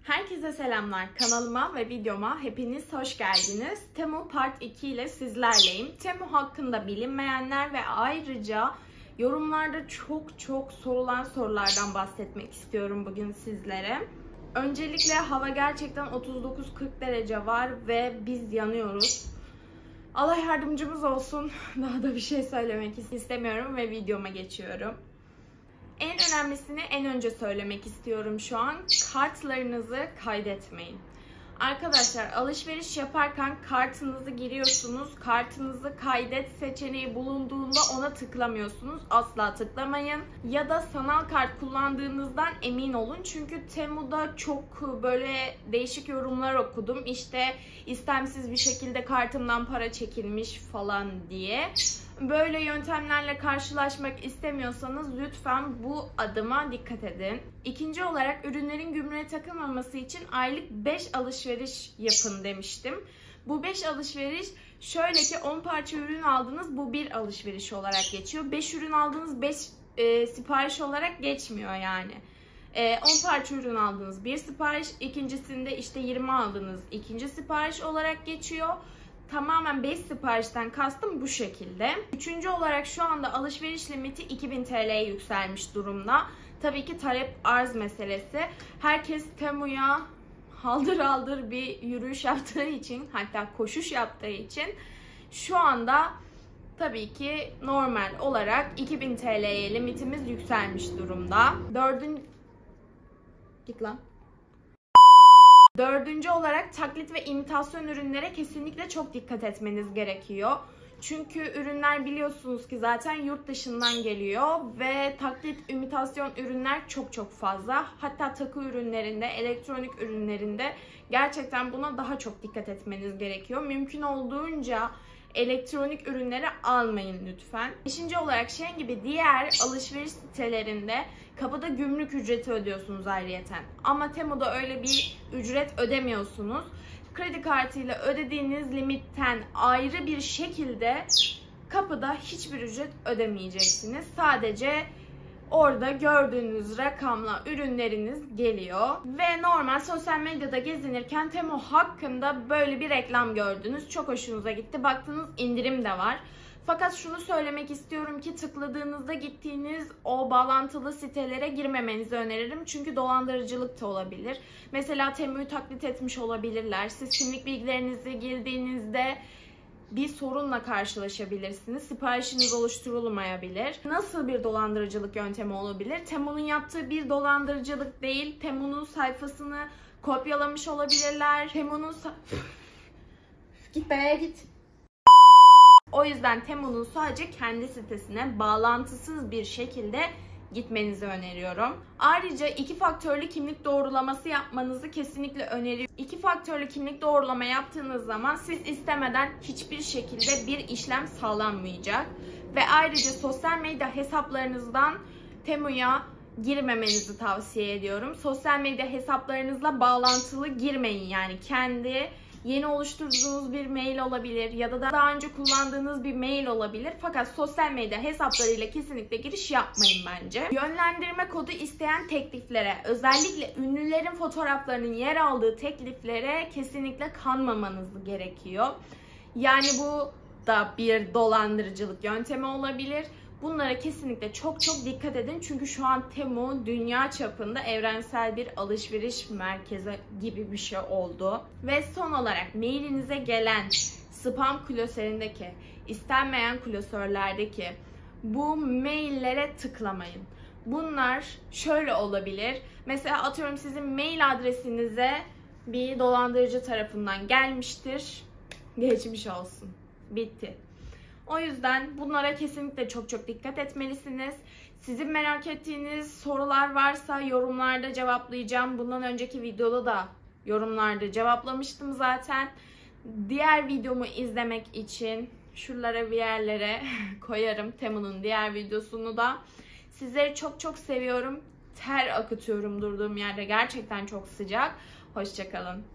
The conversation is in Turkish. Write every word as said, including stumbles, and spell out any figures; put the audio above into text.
Herkese selamlar. Kanalıma ve videoma hepiniz hoş geldiniz. Temu Part iki ile sizlerleyim. Temu hakkında bilinmeyenler ve ayrıca yorumlarda çok çok sorulan sorulardan bahsetmek istiyorum bugün sizlere. Öncelikle hava gerçekten otuz dokuz kırk derece var ve biz yanıyoruz. Allah yardımcımız olsun. Daha da bir şey söylemek istemiyorum ve videoma geçiyorum. En önemlisini en önce söylemek istiyorum şu an. Kartlarınızı kaydetmeyin. Arkadaşlar, alışveriş yaparken kartınızı giriyorsunuz. Kartınızı kaydet seçeneği bulunduğunda ona tıklamıyorsunuz. Asla tıklamayın. Ya da sanal kart kullandığınızdan emin olun. Çünkü Temu'da çok böyle değişik yorumlar okudum. İşte istemsiz bir şekilde kartımdan para çekilmiş falan diye. Böyle yöntemlerle karşılaşmak istemiyorsanız lütfen bu adıma dikkat edin. İkinci olarak ürünlerin gümrüğe takılmaması için aylık beş alışveriş yapın demiştim. Bu beş alışveriş şöyle ki on parça ürün aldınız, bu bir alışveriş olarak geçiyor. beş ürün aldınız, beş e, sipariş olarak geçmiyor yani. E, on parça ürün aldınız, bir sipariş, ikincisinde işte yirmi aldınız, ikinci sipariş olarak geçiyor. Tamamen beş siparişten kastım bu şekilde. Üçüncü olarak şu anda alışveriş limiti iki bin T L'ye yükselmiş durumda. Tabii ki talep arz meselesi. Herkes Temu'ya haldır haldır bir yürüyüş yaptığı için, hatta koşuş yaptığı için şu anda tabii ki normal olarak iki bin T L'ye limitimiz yükselmiş durumda. Dördüncü... Git lan. Dördüncü olarak taklit ve imitasyon ürünlere kesinlikle çok dikkat etmeniz gerekiyor. Çünkü ürünler biliyorsunuz ki zaten yurt dışından geliyor ve taklit, imitasyon ürünler çok çok fazla. Hatta takı ürünlerinde, elektronik ürünlerinde gerçekten buna daha çok dikkat etmeniz gerekiyor. Mümkün olduğunca elektronik ürünleri almayın lütfen. Beşinci olarak Shein gibi diğer alışveriş sitelerinde kapıda gümrük ücreti ödüyorsunuz ayrıyeten. Ama Temu'da öyle bir ücret ödemiyorsunuz. Kredi kartıyla ödediğiniz limitten ayrı bir şekilde kapıda hiçbir ücret ödemeyeceksiniz. Sadece orada gördüğünüz rakamla ürünleriniz geliyor. Ve normal sosyal medyada gezinirken Temu hakkında böyle bir reklam gördünüz. Çok hoşunuza gitti. Baktınız indirim de var. Fakat şunu söylemek istiyorum ki tıkladığınızda gittiğiniz o bağlantılı sitelere girmemenizi öneririm. Çünkü dolandırıcılık da olabilir. Mesela Temu'yu taklit etmiş olabilirler. Siz kimlik bilgilerinizi girdiğinizde bir sorunla karşılaşabilirsiniz. Siparişiniz oluşturulmayabilir. Nasıl bir dolandırıcılık yöntemi olabilir? Temu'nun yaptığı bir dolandırıcılık değil. Temu'nun sayfasını kopyalamış olabilirler. Temu'nun git be git. O yüzden Temu'nun sadece kendi sitesine bağlantısız bir şekilde gitmenizi öneriyorum. Ayrıca iki faktörlü kimlik doğrulaması yapmanızı kesinlikle öneriyorum. İki faktörlü kimlik doğrulama yaptığınız zaman siz istemeden hiçbir şekilde bir işlem sağlanmayacak. Ve ayrıca sosyal medya hesaplarınızdan Temu'ya girmemenizi tavsiye ediyorum. Sosyal medya hesaplarınızla bağlantılı girmeyin, yani kendi yeni oluşturduğunuz bir mail olabilir ya da daha önce kullandığınız bir mail olabilir. Fakat sosyal medya hesaplarıyla kesinlikle giriş yapmayın bence. Yönlendirme kodu isteyen tekliflere, özellikle ünlülerin fotoğraflarının yer aldığı tekliflere kesinlikle kanmamanız gerekiyor. Yani bu da bir dolandırıcılık yöntemi olabilir. Bunlara kesinlikle çok çok dikkat edin. Çünkü şu an Temu dünya çapında evrensel bir alışveriş merkezi gibi bir şey oldu. Ve son olarak mailinize gelen spam klasöründeki, istenmeyen klasörlerdeki bu maillere tıklamayın. Bunlar şöyle olabilir. Mesela atıyorum sizin mail adresinize bir dolandırıcı tarafından gelmiştir. Geçmiş olsun. Bitti. O yüzden bunlara kesinlikle çok çok dikkat etmelisiniz. Sizin merak ettiğiniz sorular varsa yorumlarda cevaplayacağım. Bundan önceki videoda da yorumlarda cevaplamıştım zaten. Diğer videomu izlemek için şuralara bir yerlere koyarım Temu'nun diğer videosunu da. Sizleri çok çok seviyorum. Ter akıtıyorum durduğum yerde. Gerçekten çok sıcak. Hoşça kalın.